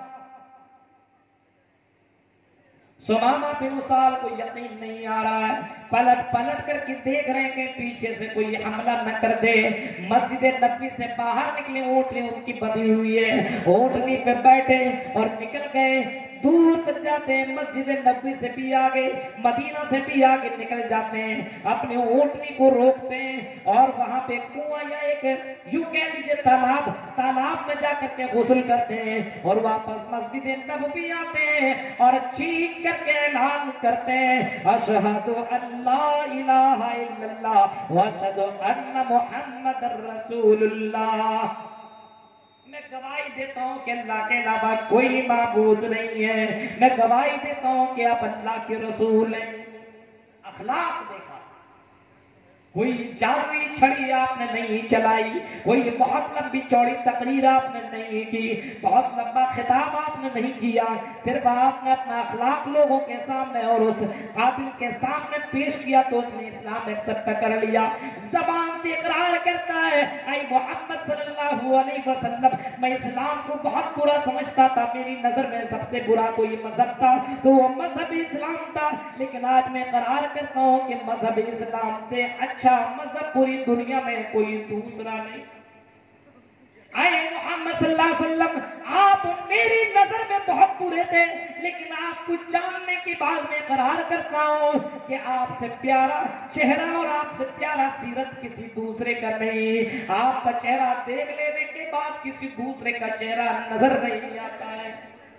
ثمامہ بن اسال کو یقین نہیں آ رہا ہے, پلٹ پلٹ کر کے دیکھ رہے ہیں کہ پیچھے سے کوئی حملہ نہ کر دے. مسجد نبوی سے باہر نکلے, اونٹنی ان کی بندھی ہوئی ہے, اونٹنی پہ بیٹھے اور نکل گئے. دور تک جاتے ہیں، مسجد نبوی سے بھی آگے، مدینہ سے بھی آگے نکل جاتے ہیں، اپنے اونٹنی کو روکتے ہیں اور وہاں پہ کنواں یا ایک یوں کہہ لیجیے تالاب میں جا کر کے غسل کرتے ہیں اور واپس مسجد نبوی آتے ہیں اور چیخ کر کے اعلان کرتے ہیں اشہد ان لا الہ الا اللہ واشہد ان محمد رسول اللہ۔ میں گواہی دیتا ہوں کہ اللہ کے علاوہ کوئی معبود نہیں ہے، میں گواہی دیتا ہوں کہ آپ اللہ کے رسول ہیں۔ اخلاق دیکھا، کوئی جادوئی چھڑی آپ نے نہیں چلائی، کوئی بہت لمبی چوڑی تقریر آپ نے نہیں کی، بہت لمبا خطاب آپ نے نہیں کیا، صرف آپ نے اپنا اخلاق لوگوں کے سامنے اور اس قابل کے سامنے پیش کیا تو اس نے اسلام ایکسپٹ کر لیا۔ زبان سے اقرار کرتا ہے اے محمد صلی اللہ علیہ وسلم میں اسلام کو بہت برا سمجھتا تھا، میری نظر میں سب سے برا کوئی مذہب تھا تو وہ مذہب اسلام تھا، لیکن آج میں اقرار کرتا ہوں کہ مذہب اسلام سے اچھا مذہب پوری دنیا میں کوئی دوسرا نہیں۔ اے محمد صلی اللہ علیہ وسلم آپ میری نظر میں بہت برے تھے، لیکن آپ کو جاننے کے بعد میں اقرار کرتا ہوں کہ آپ سے پیارا چہرہ اور آپ سے پیارا سیرت کسی دوسرے کا نہیں، آپ کا چہرہ دیکھ لینے کے بعد کسی دوسرے کا چہرہ نظر نہیں آتا ہے۔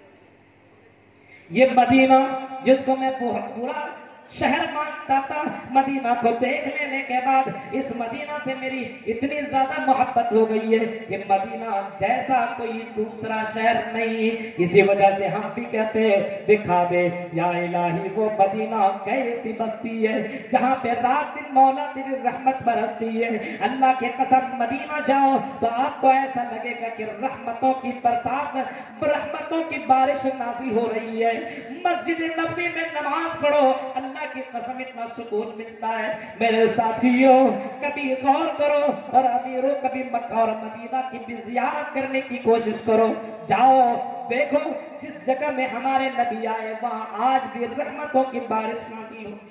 یہ مدینہ جس کو میں بہت برا شہر مانتا تھا، مدینہ کو دیکھ لینے کے بعد اس مدینہ سے میری اتنی زیادہ محبت ہو گئی ہے کہ مدینہ جیسا کوئی دوسرا شہر نہیں۔ اسی وجہ سے ہم بھی کہتے ہیں دکھا دے یا الہی وہ مدینہ کیسی بستی ہے جہاں پہ رات دن مولا تیری رحمت برستی ہے۔ اللہ کی قسم مدینہ جاؤ تو آپ کو ایسا لگے گا کہ رحمتوں کی برسات، رحمتوں کی بارش نازل ہو رہی ہے۔ مسجد نبوی میں نماز پڑھو، اللہ کی قسم اتنا سکون ملتا ہے۔ میرے ساتھیوں کبھی غور کرو اور امیروں کبھی مکہ اور مدینہ کی بھی زیارت کرنے کی کوشش کرو، جاؤ دیکھو جس جگہ میں ہمارے نبی آئے وہاں آج بھی رحمتوں کی بارش نازل ہوتی ہے۔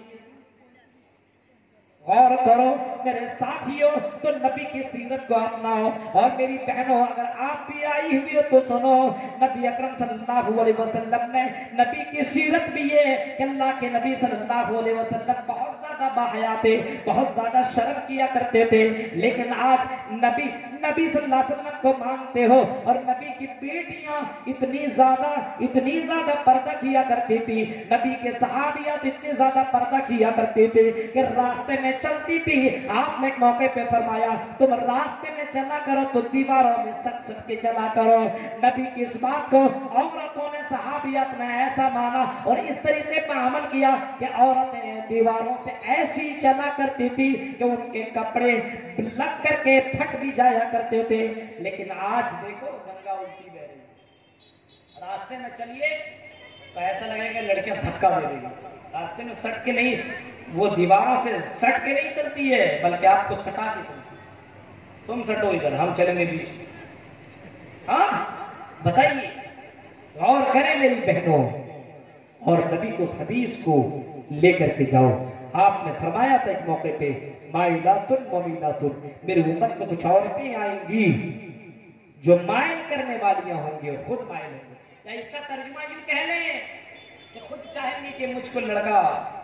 غور کرو میرے ساتھیوں تو نبی کی سیرت کو اپناؤ، اور میری بہنوں اگر آپ بھی آئی ہوئی ہو تو سنو، نبی اکرم صلی اللہ علیہ وسلم نے نبی کی سیرت بھی یہ کہ اللہ کے نبی صلی اللہ علیہ وسلم بہت زیادہ باحیا تھے، بہت زیادہ شرم کیا کرتے تھے، لیکن آج نبی صلی اللہ علیہ وسلم کو مانتے ہو اور نبی کی بیٹیاں اتنی زیادہ پردہ کیا کرتی تھی، نبی کے صحابیات اتنے زیادہ پردہ کیا کرتے تھے کہ راستے میں چلتی تھی، آپ نے ایک موقع پہ فرمایا تم راستے میں چلا کرو تو دیواروں میں سٹ کے چلا کرو۔ نبی کی اس بات کو عورتوں نے، صحابیات نے ایسا مانا اور اس طریقے پر عمل کیا کہ عورتیں دیواروں سے ایسی چلا کرتی تھی کہ ان کے کپڑے لگ کر کے پھٹ بھی جایا کرتے تھے۔ لیکن آج دیکھو گنگا الٹی بہ رہی ہے، راستے میں چلیے تو ایسا لگے کہ لڑکیاں دھکا دے رہی ہیں، راستے میں سٹ کے نہیں، وہ دیواروں سے سٹ کے نہیں چلتی ہے بلکہ آپ کو سٹا کے چلتی ہے۔ تم سٹو ادھر، ہم چلیں گے بیچ میں۔ ہاں بتائیے، غور کریں میری بہنوں اور نبی کو اس حدیث کو لے کر کے جاؤ۔ آپ نے فرمایا تھا ایک موقع پہ مائلات ممیلات، میری امت میں کچھ عورتیں آئیں گی جو مائل کرنے والیاں ہوں گی اور خود مائل ہوں گی، یا اس کا ترجمہ یوں کہہ لیں کہ خود چاہیں گی کہ مجھ کو لڑکا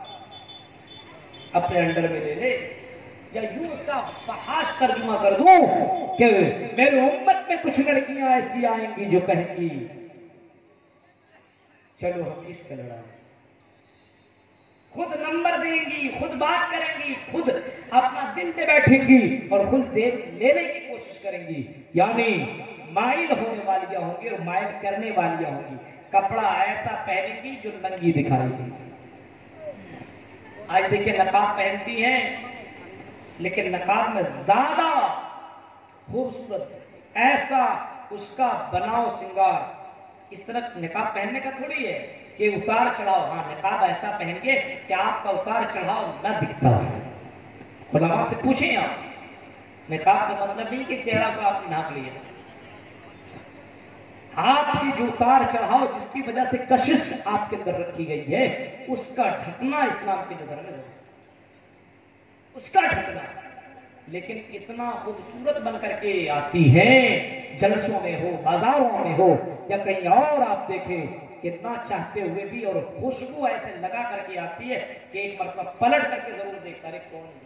اپنے انڈر میں لے لے، یا یوں اس کا فحاش ترجمہ کر دوں کہ میری امت میں کچھ لڑکیاں ایسی آئیں گی جو کہیں گی چلو ہم عشق لڑائیں، خود نمبر دیں گی، خود بات کریں گی، خود اپنا دل پہ بیٹھیں گی اور خود لینے کی کوشش کریں گی، یعنی مائل ہونے والیاں ہوں گی اور مائل کرنے والیاں ہوں گی، کپڑا ایسا پہنیں گی جو ننگی دکھائے گی۔ آج دیکھیں نقاب پہنتی ہیں لیکن نقاب میں زیادہ خوبصورت ایسا اس کا بناؤ سنگار، اس طرح نقاب پہننے کا تھوڑی ہے کہ اتار چڑھاؤ، ہاں نقاب ایسا پہن کے کہ آپ کا اتار چڑھاؤ نہ دکھتا ہو۔ علماء سے پوچھیں آپ، نقاب کا مطلب نہیں کہ چہرہ کو آپ نے ڈھانپ لیا، آپ کی جو اتار چڑھاؤ جس کی وجہ سے کشش آپ کے اندر رکھی گئی ہے اس کا ڈھکنا اسلام کی نظر میں ضرور، اس کا ڈھکنا، لیکن اتنا خوبصورت بن کر کے آتی ہیں جلسوں میں ہو، بازاروں میں ہو یا کہیں اور آپ دیکھیں کہ نہ چاہتے ہوئے بھی، اور خوشبو ایسے لگا کر کے آتی ہے کہ ایک مرتبہ پلٹ کر کے ضرور دیکھتا ہے کون ہے۔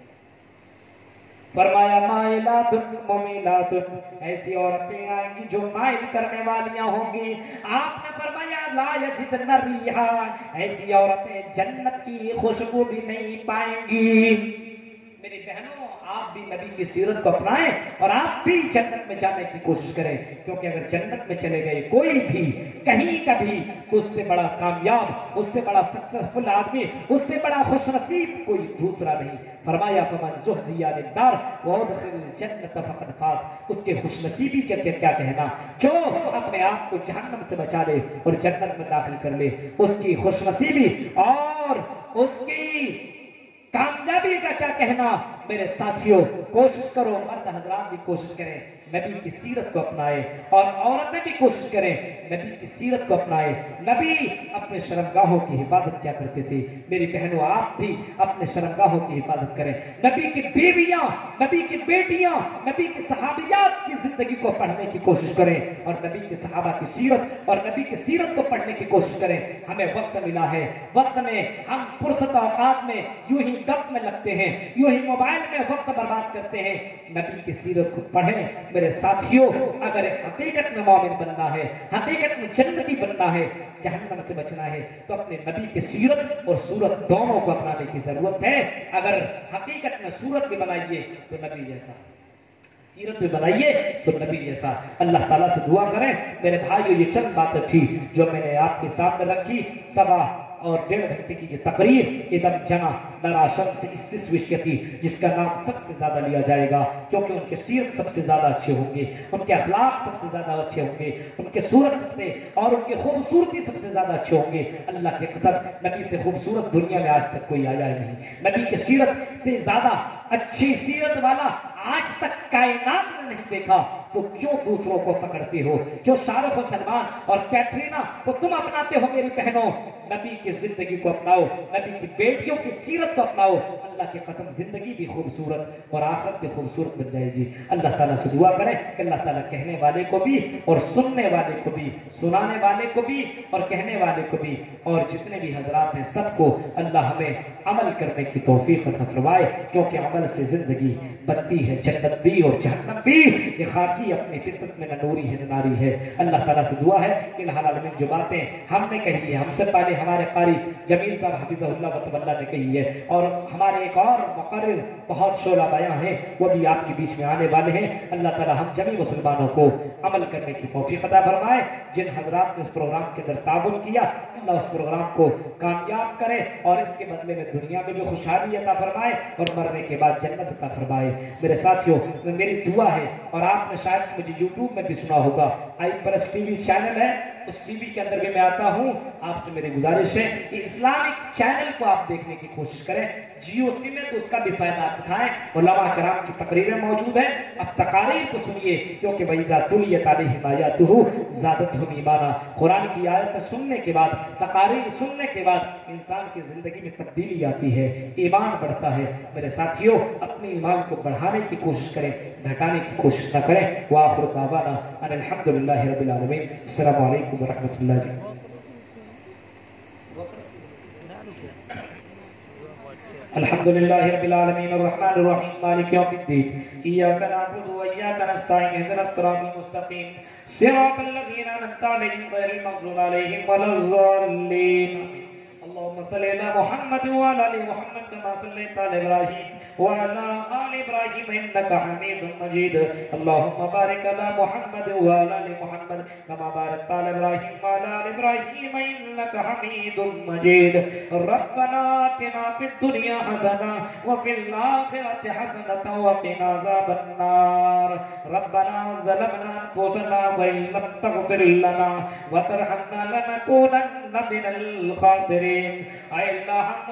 فرمایا مائلات ممیلات، ایسی عورتیں آئیں گی جو مائل کرنے والیاں ہوں گی۔ آپ نے فرمایا لا یجدن ریحا، ایسی عورتیں جنت کی خوشبو بھی نہیں پائیں گی۔ میری بہنوں، آپ بھی نبی کی سیرت کو اپنائیں اور آپ بھی جنت میں جانے کی کوشش کریں، کیونکہ اگر جنت میں چلے گئے کوئی بھی کہیں کبھی تو اس سے بڑا کامیاب، اس سے بڑا سکسیسفل آدمی، اس سے بڑا خوش نصیب کوئی دوسرا نہیں۔ فرمایا فمن زحزح عن النار وادخل الجنة فقد فاز، اس کے خوش نصیبی کے کیا کہنا، جو اپنے آپ کو جہنم سے بچا لے اور جنت میں داخل کر لے، اس کی خوش نصیبی اور اس کی کامیابی کا کیا کہنا۔ میرے ساتھیوں، کوشش کرو، مرد حضرات بھی کوشش کریں نبی کی سیرت کو اپنائے، اور عورتیں بھی کوشش کریں نبی کی سیرت کو اپنائے۔ نبی اپنے شرمگاہوں کی حفاظت کیا کرتے تھے؟ میری بہنوں، آپ بھی اپنے شرمگاہوں کی حفاظت کریں۔ نبی کی بیویاں، نبی کی بیٹیاں، نبی کی صحابیات کی زندگی کو پڑھنے کی کوشش کریں، اور نبی کے صحابہ کی سیرت اور نبی کی سیرت کو پڑھنے کی کوشش کریں۔ ہمیں وقت ملا ہے، وقت میں ہم فرصت اوقات میں یوں ہی گپ میں لگتے ہیں، یوں ہی موبائل میں وقت برباد کرتے ہیں۔ نبی کی سیرت کو پڑھیں میرے ساتھیوں۔ اگر حقیقت میں مومن بننا ہے، حقیقت میں جنتی بننا ہے، جہنم سے بچنا ہے، تو اپنے نبی کی سیرت اور صورت دونوں کو اپنانے کی ضرورت ہے۔ اگر حقیقت میں صورت بھی بنائیے تو نبی جیسا، سیرت بھی بنائیے تو نبی جیسا۔ اللہ تعالیٰ سے دعا کریں۔ میرے بھائیو، یہ چند باتیں تھی جو میں نے آپ کے سامنے رکھی۔ 1.25 گھنٹے کی یہ تقریر ادم جنا نرا شمس استسوشیتی، جس کا نام سب سے زیادہ لیا جائے گا، کیونکہ ان کے سیرت سب سے زیادہ اچھے ہوں گے، ان کے اخلاق سب سے زیادہ اچھے ہوں گے، ان کے صورت سب سے اور ان کی خوبصورتی سب سے زیادہ اچھے ہوں گے۔ اللہ کی قسم، نبی سے خوبصورت دنیا میں آج تک کوئی آیا ہی نہیں۔ نبی کی سیرت سے زیادہ اچھی سیرت والا آج تک کائنات میں نہیں دیکھا، تو کیوں دوسروں کو پکڑتے ہو؟ کیوں شاہ رخ و سلمان اور کیٹرینا کو تم اپناتے ہو؟ میری بہنوں، نبی کی زندگی کو اپناؤ، نبی کی بیٹیوں کی سیرت کو اپناؤ۔ اللہ کی قسم، زندگی بھی خوبصورت اور آخرت بھی خوبصورت بن جائے گی۔ اللہ تعالیٰ سے دعا کریں کہ اللہ تعالیٰ کہنے والے کو بھی اور سننے والے کو بھی، سنانے والے کو بھی اور کہنے والے کو بھی، اور جتنے بھی حضرات ہیں سب کو اللہ ہمیں عمل کرنے کی توفیق عطا فرمائے، کیونکہ عمل سے زندگی بنتی ہے، جنت بھی اور جہنم بھی۔ یہ خاکی اپنی فطرت میں نہ نوری ہے نہ ناری ہے۔ اللہ تعالیٰ سے دعا ہے کہ الحال عالمین جو باتیں ہم نے کہی ہے، ہم سے پہلے ہمارے قاری جمیل صاحب حفظہ اللہ و تبارک اللہ نے کہی ہے، اور ہمارے ایک اور مقرر بہت شعلہ بیاں ہیں، وہ بھی آپ کے بیچ میں آنے والے ہیں۔ اللہ تعالیٰ ہم جمی مسلمانوں کو عمل کرنے کی توفیق عطا فرمائے۔ جن حضرات نے اس پروگرام کے اندر تعاون کیا، اللہ اس پروگرام کو کامیاب کرے اور اس کے بدلے میں دنیا میں بھی خوشحالی عطا فرمائے اور مرنے کے بعد جنت عطا فرمائے۔ میرے ساتھیوں، میری دعا ہے، اور آپ نے شاید مجھے یوٹیوب میں بھی سنا ہوگا، آئی پرس ٹی وی چینل ہے، اس ٹی وی کے اندر بھی میں آتا ہوں۔ آپ سے میری گزارش ہے کہ اسلامک چینل کو آپ دیکھنے کی کوشش کریں، جیو سم ہے تو اس کا بھی فائدہ آپ اٹھائیں۔ علماء کرام کی تقریریں موجود ہیں، اب تقاریر کو سنیے، کیونکہ وَإِذَا تُلِيَتْ عَلَيْهِمْ آيَاتُهُ زَادَتْهُمْ ایمانا۔ قرآن کی آیت سننے کے بعد، تقاریر سننے کے بعد انسان کی زندگی میں تبدیلی آتی ہے، ایمان بڑھتا ہے۔ میرے ساتھیوں، اپنے ایمان کو بڑھانے کی کوشش کریں، گھٹانے کی کوشش نہ کریں۔ وآخر دعوانا ان الحمد للہ رب العالمین۔ السلام علیکم ورحمۃ اللہ وبرکاتہ۔ الحمد للہ رب العالمین الرحمن الرحیم مالک یوم الدین ایاک نعبد و ایاک نستعین اهدنا الصراط المستقیم صراط الذین انعمت علیہم غیر المغضوب علیہم ولا الضالین۔ اللهم صل على محمد وعلى ال محمد كما صليت على ابراهيم وعلى ال ابراهيم انك حميد مجيد۔ اللهم بارك على محمد وعلى ال محمد كما باركت على ابراهيم وعلى ال ابراهيم انك حميد مجيد۔ ربنا آتنا في الدنيا حسنة وفي الآخرة حسنة وقنا عذاب النار۔ ربنا ظلمنا انفسنا وان لم تغفر لنا وترحمنا لنكونن من الخاسرین۔ اے اللہ ہم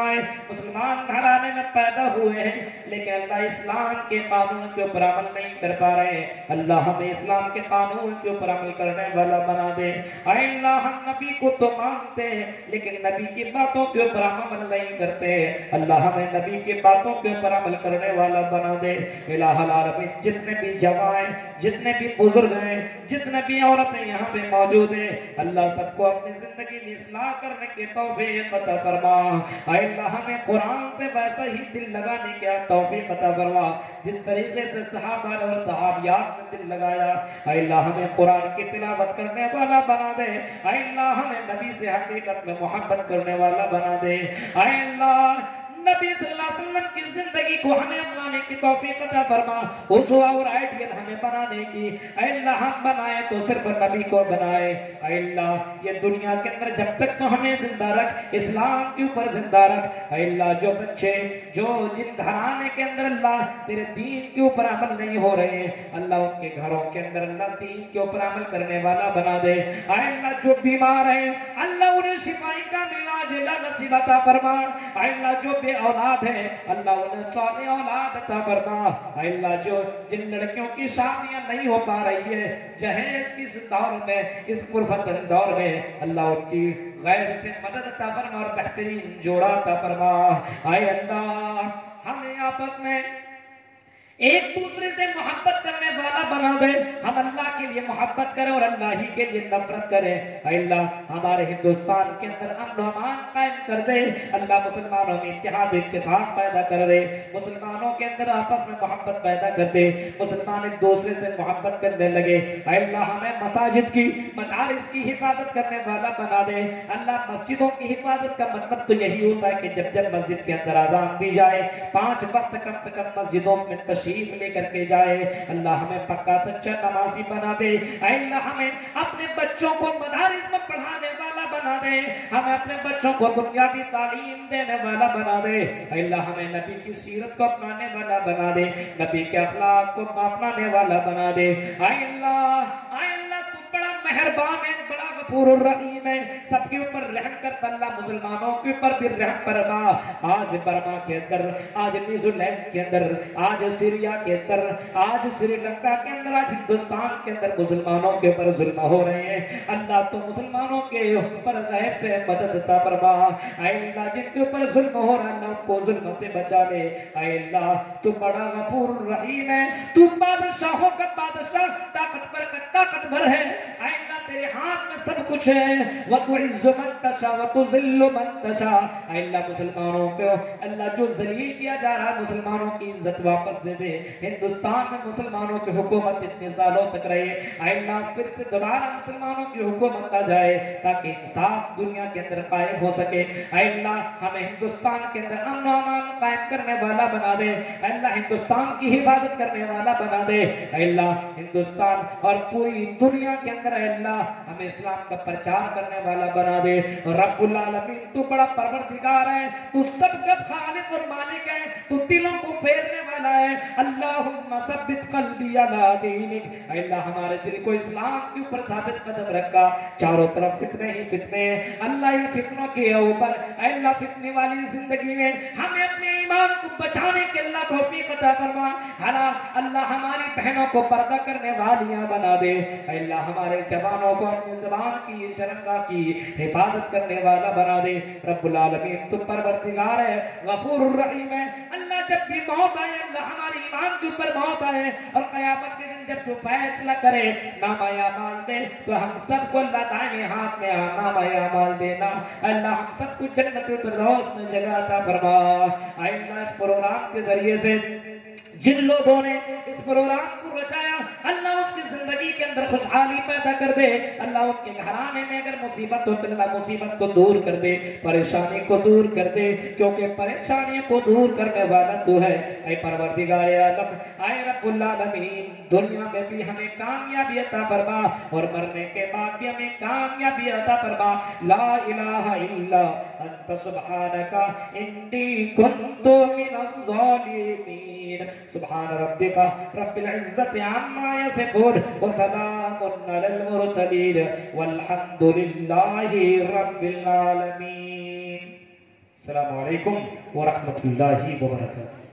مسلمان گھرانے میں پیدا ہوئے ہیں لیکن اللہ اسلام کے قانون کے اوپر عمل نہیں کر پا رہے، اللہ ہمیں اسلام کے قانون کے اوپر عمل کرنے والا بنا دے۔ اے اللہ ہم نبی کو تو مانتے ہیں لیکن نبی کی باتوں کے اوپر عمل نہیں کرتے، اللہ ہمیں نبی کی باتوں کے اوپر عمل کرنے والا بنا دے۔ الہ العالمین جتنے بھی جوان، جتنے بھی بزرگ ہیں، جتنے بھی عورتیں یہاں پہ موجود ہیں، اللہ سب کو اپنی زندگی میں اصلاح کرنے کی توفیق عطا فرما۔ اے اللہ ہمیں قرآن سے ویسا ہی دل لگانے کی توفیق عطا فرما جس طریقے سے صحابہ اور صحابیات نے دل لگایا۔ اے اللہ ہمیں قرآن کی تلاوت کرنے والا بنا دے، اے اللہ ہمیں نبی سے حقیقت میں محبت کرنے والا بنا دے۔ اے اللہ نبی صلی اللہ علیہ وسلم کی زندگی کو ہمیں اپنانے کی توفیق عطا فرما، اسوہ اور آئیڈیل ہمیں بنانے کی۔ اے اللہ ہم بنائے تو صرف نبی کو بنائے۔ اے اللہ یہ دنیا کے اندر جب تک تو ہمیں زندہ رکھ، اسلام کے اوپر زندہ رکھ۔ اے اللہ جو بچے جو جن گھرانے کے اندر اللہ تیرے دین کے اوپر عمل نہیں ہو رہے ہیں، اللہ ان کے گھروں کے اندر اللہ دین کے اوپر عمل کرنے والا بنا دے۔ اے اللہ جو بیمار ہیں اللہ انہیں شفائی کا علاج نصیب عطا فرما۔ اے اللہ جو بے اولاد ہے اللہ انہیں صالح اولاد عطا فرما۔ اے اللہ جو جن لڑکیوں کی شادیاں نہیں ہو پا رہی ہے جہیز کی اس دور میں، اس پرفتن دور میں، اللہ ان کی غیر سے مدد عطا فرما اور بہترین جوڑا عطا فرما۔ اے اللہ ہمیں آپس میں ایک دوسرے سے محبت کرنے والا بنا دے، ہم اللہ کے لیے محبت کریں اور اللہ ہی کے لیے نفرت کریں۔ اے اللہ ہمارے ہندوستان کے اندر امن و امان قائم کر دے، اللہ مسلمانوں میں اتحاد اتفاق پیدا کر دے، مسلمانوں کے اندر آپس میں محبت پیدا کر دے، مسلمان ایک دوسرے سے محبت کرنے لگے۔ اے اللہ ہمیں مساجد کی مدارس کی حفاظت کرنے والا بنا دے۔ اللہ مسجدوں کی حفاظت کا مطلب تو یہی ہوتا ہے کہ جب مسجد کے اندر اذان دی جائے 5 وقت کم سے کم مسجدوں میں تشریف لے کر کے جائے۔ اللہ ہمیں پکا سچا نمازی بنا دے۔ اے اللہ ہمیں اپنے بچوں کو مدارس میں پڑھانے والا بنا دے، ہمیں اپنے بچوں کو بنیادی تعلیم دینے والا بنا دے۔ اے اللہ ہمیں نبی کی سیرت کو اپنانے والا بنا دے، نبی کے اخلاق کو اپنانے والا بنا دے۔ اے اللہ تو بڑا مہربان ہے، بڑا غفور الرحیم ہے، سب کے اوپر رحم کرتا اللہ مسلمانوں کے اوپر بھی رحم فرما۔ آج برما کے اندر، آج نیوزی لینڈ کے اندر، آج سیریا کے اندر، آج سری لنکا کے اندر، آج ہندوستان کے اندر مسلمانوں کے اوپر ظلم ہو رہے ہیں، اللہ تو مسلمانوں کے اوپر غیب سے مدد عطا فرما۔ اے اللہ جن کے اوپر ظلم ہو رہا ہے اللہ ان کو ظلم سے بچا لے۔ اے اللہ تو بڑا غفور الرحیم ہے، تو بادشاہوں کا بادشاہ، طاقتور ہے۔ اے اللہ تیرے ہاتھ میں سب کچھ ہے، وَتُعِزُّ مَن تَشَاءُ وَتُذِلُّ مَن تَشَاءُ۔ اے اللہ مسلمانوں کو اللہ جو ذلیل کیا جا رہا ہے مسلمانوں کی عزت واپس دے دے۔ ہندوستان میں مسلمانوں کی حکومت اتنے سالوں تک رہے، اے اللہ پھر سے دوبارہ مسلمانوں کی حکومت آ جائے تاکہ انصاف دنیا کے اندر قائم ہو سکے۔ اے اللہ ہمیں ہندوستان کے اندر امن و امان قائم کرنے والا بنا دے، اے اللہ ہندوستان کی حفاظت کرنے والا بنا دے۔ اے اللہ ہندوستان اور پوری دنیا کے اندر اے اللہ ہمیں اسلام کا پرچار کرنے والا بنا دے۔ رب العالمین تو بڑا پروردگار ہے، تو سب کا خالق اور مالک ہے، تو دلوں کو پھیرنے والا ہے۔ اللہم ثبت قلبی علی دینک۔ اے اللہ ہمارے دل کو اسلام کے اوپر ثابت قدم رکھا، چاروں طرف فتنے ہی فتنے ہیں، اللہ ان فتنوں کے اوپر اے اللہ فتنے والی زندگی میں ہمیں اپنے ایمان کو بچانے کے اللہ توفیق عطا فرما۔ اللہ ہماری بہنوں کو پردہ کرنے والیاں بنا دے۔ اے اللہ ہمارے جوانوں کو اپنی زبان کی شرمگاہ کی حفاظت کرنے والا بنا دے۔ رب العالمین تو پروردگار ہے، غفور الرحیم ہے۔ اللہ جب بھی موت آئے اللہ ہماری ایمان کے اوپر موت آئے اور قیامت کے دن جب تو فیصلہ کرے نامہ اعمال دے تو ہم سب کو اللہ دائیں ہاتھ میں نامہ اعمال دینا۔ اللہ ہم سب کو جنت الفردوس میں جگہ عطا فرما۔ اے اللہ اس پروگرام کے ذریعے سے جن لوگوں نے اس پروگرام کو رچایا اللہ اس کی زندگی کے اندر خوشحالی پیدا کر دے، اللہ ان کے گھرانے میں اگر مصیبت ہو تو اللہ مصیبت کو دور کر دے، پریشانی کو دور کر دے، کیونکہ پریشانی کو دور کرنے والا تو ہے۔ اے پروردگار عالم، اے رب رب العالمین دنیا میں بھی ہمیں کامیابی عطا فرما اور مرنے کے بعد بھی ہمیں کامیابی عطا فرما. لا الہ الا انت سبحانک انی کنت من الظالمین. سبحان ربک رب العزت عما یصفون وسلام علی المرسلین والحمد للہ رب العالمین. السلام علیکم ورحمۃ اللہ وبرکاتہ.